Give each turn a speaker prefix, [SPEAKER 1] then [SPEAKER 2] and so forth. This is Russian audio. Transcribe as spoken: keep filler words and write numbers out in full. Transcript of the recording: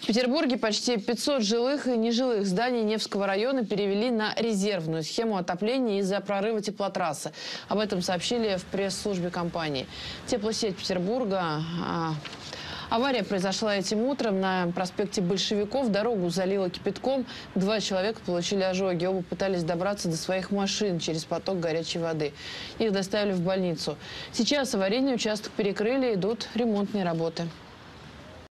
[SPEAKER 1] В Петербурге почти пятьсот жилых и нежилых зданий Невского района перевели на резервную схему отопления из-за прорыва теплотрассы. Об этом сообщили в пресс-службе компании. Теплосеть Петербурга. Авария произошла этим утром на проспекте Большевиков. Дорогу залило кипятком. Два человека получили ожоги. Оба пытались добраться до своих машин через поток горячей воды. Их доставили в больницу. Сейчас аварийный участок перекрыли, идут ремонтные работы.